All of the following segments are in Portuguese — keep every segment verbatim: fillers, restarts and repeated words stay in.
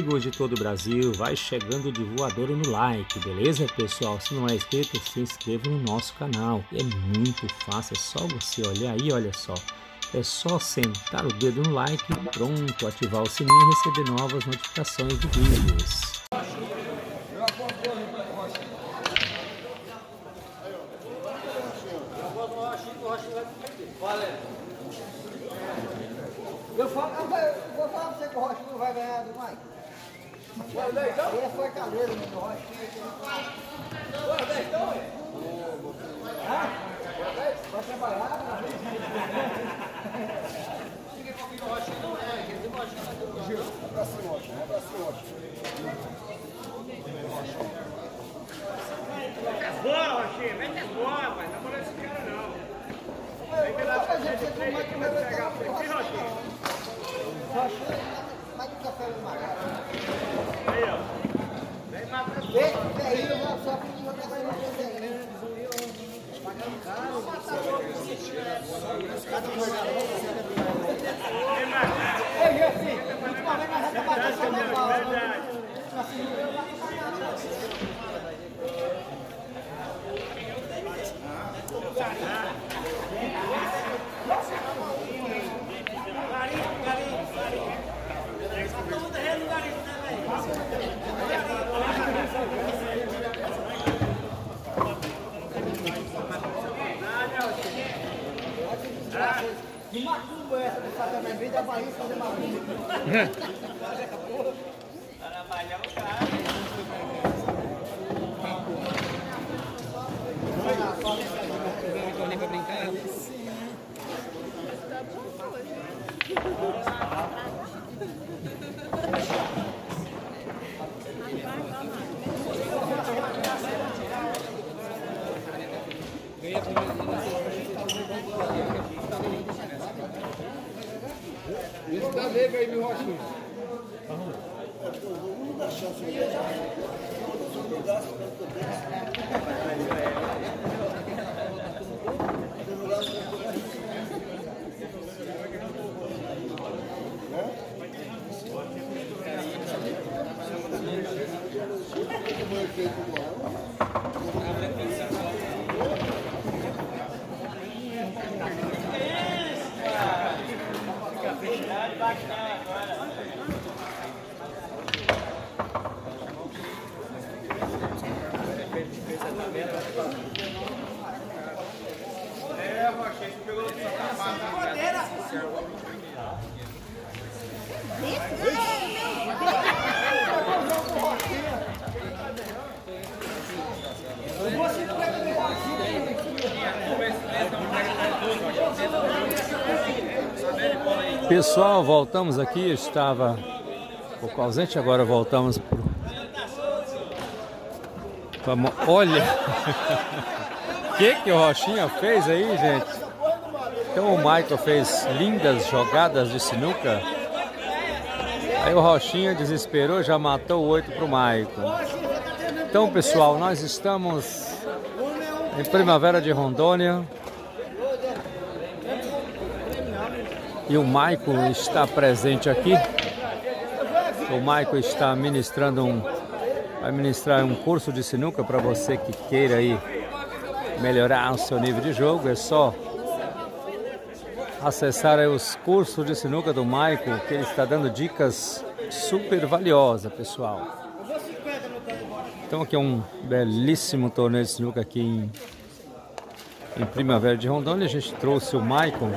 amigos de todo o Brasil, vai chegando de voadora no like, beleza pessoal? Se não é inscrito, se inscreva no nosso canal. É muito fácil, é só você olhar aí, olha só. É só sentar o dedo no like e pronto, ativar o sininho e receber novas notificações de vídeos. Eu falo, eu vou falar pra você que o Rochinho não vai ganhar do Mike. Ele foi caleiro no Rochinho. Vai trabalhar? Abraço, Rochinho. Abraço, Rochinho. Boa, Rochinho. Mete as boas, rapaz. Não molesta esse cara, não. Vem pela frente, você vai pegar a frente, Rochinho. Rochinho, mais de café no Magalhães. Aí, ó. Vem matar as boas. Vem aí, eu só pedi uma coisa no presente. Pagando caro. Vem matar. Ei, Jefinho, ultimamente nós já batemos essa bola. Verdade. De macumba essa do Satanás, em vez da Bahia fazer macumba. Para malhar o cara. Pra brincar? Isso tá nego aí, meu Rochinho. É, Rochinho, você pegou Pessoal, voltamos aqui, estava um pouco ausente, agora voltamos pro... Vamos... Olha! O que que o Rochinha fez aí, gente? Então o Michael fez lindas jogadas de sinuca. Aí o Rochinha desesperou, já matou o oito pro Michael. Então pessoal, nós estamos em Primavera de Rondônia. E o Michael está presente aqui. O Michael está ministrando um, vai ministrar um curso de sinuca para você que queira aí melhorar o seu nível de jogo. É só acessar aí os cursos de sinuca do Michael, que ele está dando dicas super valiosas, pessoal. Então aqui é um belíssimo torneio de sinuca aqui em, em Primavera de Rondônia. A gente trouxe o Michael.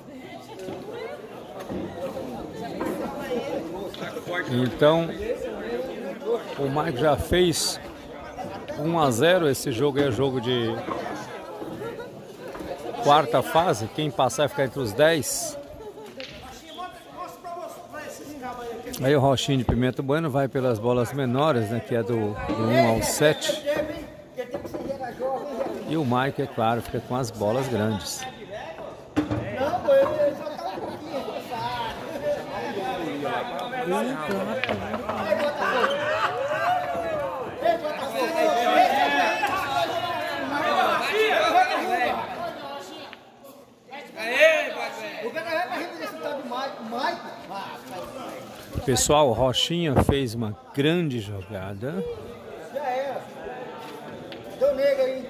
Então, o Michael já fez um a zero. Esse jogo é jogo de quarta fase. Quem passar vai ficar entre os dez. Aí o Rochinho de Pimenta Bueno vai pelas bolas menores, né, que é do, do um ao sete. E o Michael, é claro, fica com as bolas grandes. O cara vai pra representar do Mike. Mike? Pessoal, Rochinha fez uma grande jogada. Já era. Deu nega aí.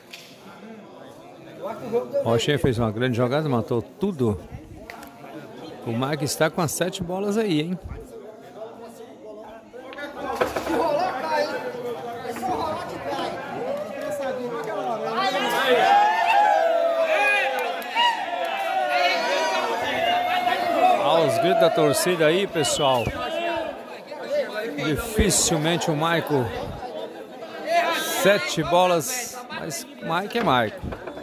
Eu acho que o jogo deu Rochinha fez uma grande jogada, matou tudo. O Mike está com as sete bolas aí, hein? Se rolar, cai. É só rolar que cai. Aos gritos da torcida aí, pessoal. Dificilmente o Maico. Sete bolas, mas Mike é Mike.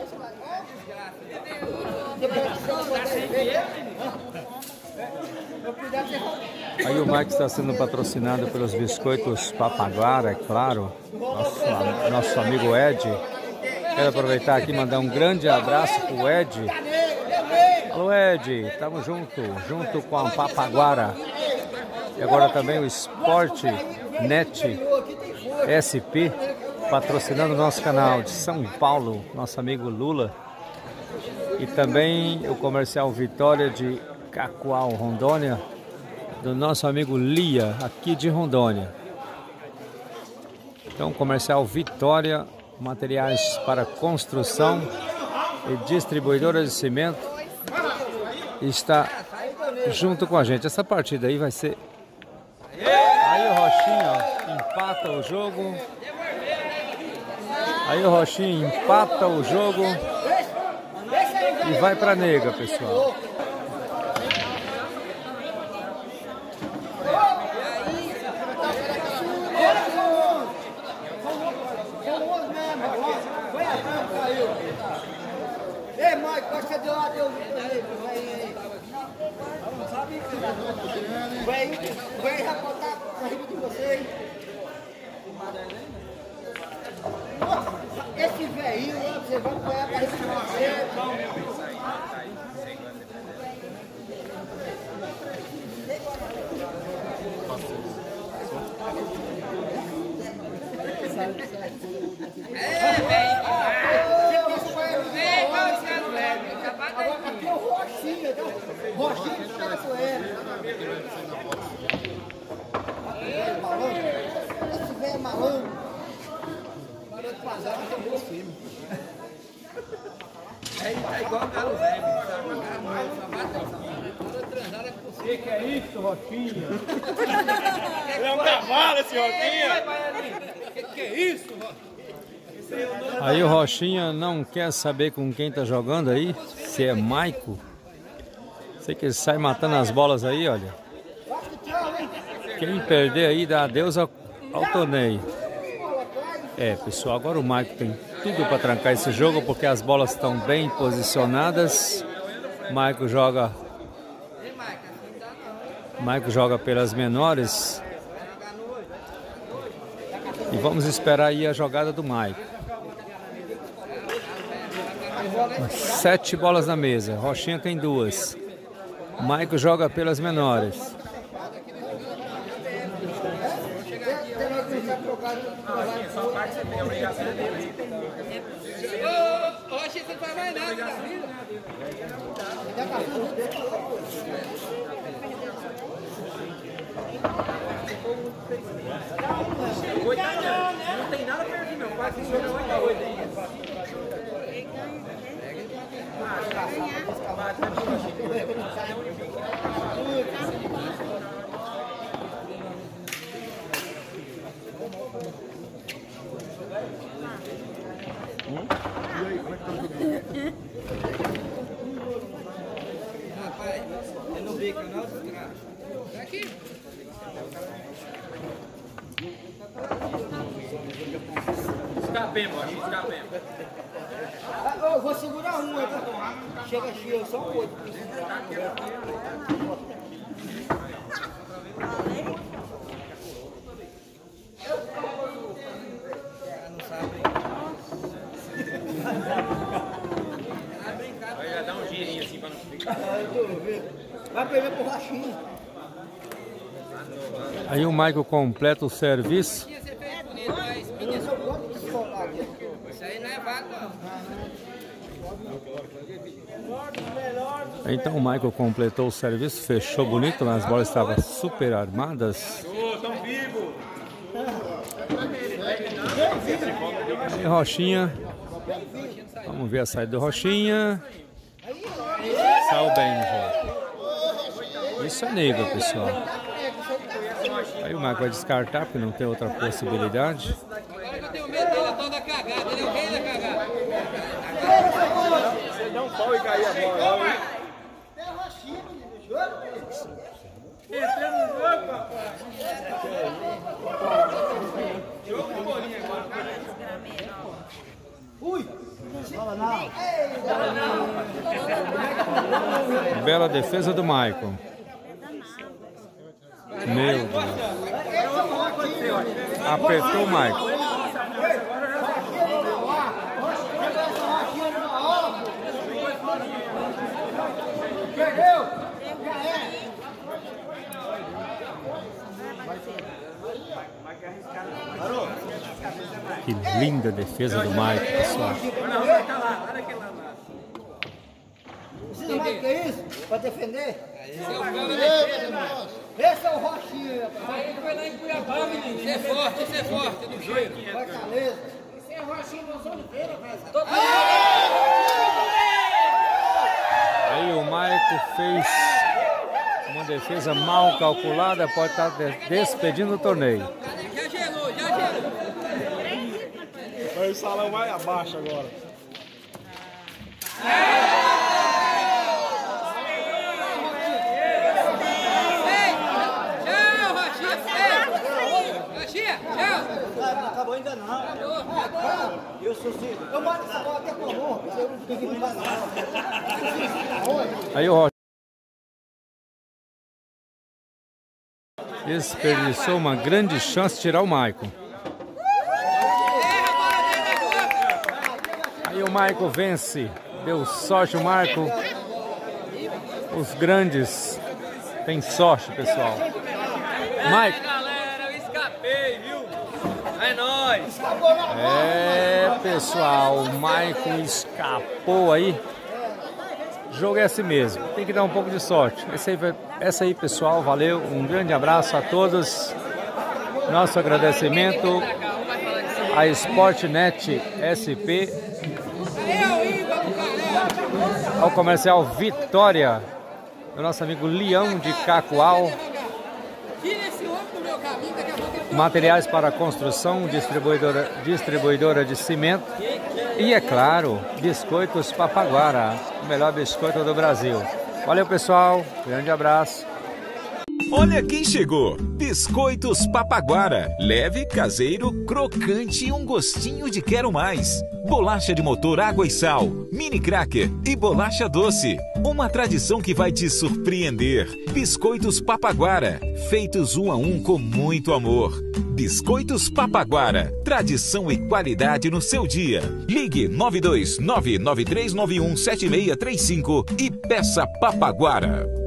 Aí o Mike está sendo patrocinado pelos biscoitos Papaguara, é claro. Nosso, nosso amigo Ed. Quero aproveitar aqui e mandar um grande abraço pro Ed. Alô Ed, tamo junto, junto com a Papaguara. E agora também o Sport Net S P, patrocinando o nosso canal de São Paulo, nosso amigo Lula. E também o comercial Vitória de Cacoal, Rondônia, do nosso amigo Lia, aqui de Rondônia. Então, comercial Vitória, materiais para construção e distribuidora de cimento, está junto com a gente. Essa partida aí vai ser... Aí o Rochinha, ó, empata o jogo. Aí o Rochinha empata o jogo e vai pra nega, pessoal. Ei, Mike, pode ser de lá, Deus. Vai, vai rapotar na riba de vocês. Esse velhinho, você vai apanhar pra riba de vocês. É, velho. Agora aqui é o Rochinha, então. Rochinha que tá com ele. Esse velho é malandro. Parou de passar, mas eu vou firme. É, tá igual o galo velho. O que é isso, Rochinha? Ele é um cavalo, esse Rochinha. O que, que é isso, Rochinha? Aí o Rochinha não quer saber com quem tá jogando aí, se é Maico. Sei que ele sai matando as bolas aí, olha. Quem perder aí dá adeus ao, ao torneio. É, pessoal, agora o Maico tem tudo para trancar esse jogo, porque as bolas estão bem posicionadas. Maico joga... Maico joga pelas menores. E vamos esperar aí a jogada do Maico. Sete bolas na mesa. Rochinha tem duas. Maico joga pelas menores. Ô, Rochinha, você não faz mais nada da vida. Não tem nada perdido, meu. Quase oito a oito aí. Rapaz, eu não vi que não, tá aqui. Escapemos, acho que escapemos. Eu vou segurar um, tá? Chega cheio, só um outro. Vai dar um girinho assim pra não ficar. Vai perder pro Rochinha. Aí o Maico completa o serviço. Você fez bonito, mas isso aí não é vaca, não. Então o Michael completou o serviço, fechou bonito, mas as bolas estavam super armadas. E Rochinha, vamos ver a saída do Rochinha. Saiu bem no jogo. Isso é negro, pessoal. Aí o Michael vai descartar, porque não tem outra possibilidade. Agora que eu tenho medo dele, é toda cagada, ele é o rei da cagada. Você dá um pau e cair a bola. Tem a Rochinha, menino, jogo. Entrando no jogo, papai. Jogo com bolinha agora. Ui! Fala não. Bela defesa do Michael. Meu Deus. Apertou o Michael. Perdeu! Que linda defesa do Michael, pessoal. Precisa mais que isso? Pra defender? Esse é o cara da defesa, mano. Esse é o Rochinha, rapaz. Aí ele foi lá em Cuiabá, menino. Você é forte, você é forte, do jeito. Fortaleza. Esse é o Rochinha do Oliveira, velho. Aí o Michael fez uma defesa mal calculada, pode estar despedindo o torneio. Já gelou, já gelou. Aí o salão vai abaixo agora. Acabou ainda não. Eu sou sim. Eu mato essa bola até com a mão. Eu não fiquei não vai não. Aí o Rocha desperdiçou uma grande chance de tirar o Michael. Aí o Michael vence. Deu sorte o Michael. Os grandes têm sorte, pessoal. Michael. Galera, eu escapei, viu? É nóis! É, pessoal, o Michael escapou aí. O jogo é assim mesmo, tem que dar um pouco de sorte. Esse aí, essa aí, pessoal, valeu. Um grande abraço a todos. Nosso agradecimento a Sportnet S P, ao comercial Vitória, do nosso amigo Leão de Cacoal. Materiais para construção, distribuidora, distribuidora de cimento e, é claro, Biscoitos Papaguara, o melhor biscoito do Brasil. Valeu, pessoal, grande abraço. Olha quem chegou! Biscoitos Papaguara. Leve, caseiro, crocante e um gostinho de quero mais. Bolacha de motor água e sal, mini cracker e bolacha doce. Uma tradição que vai te surpreender. Biscoitos Papaguara, feitos um a um com muito amor. Biscoitos Papaguara, tradição e qualidade no seu dia. Ligue nove dois nove nove três nove um sete seis três cinco e peça Papaguara.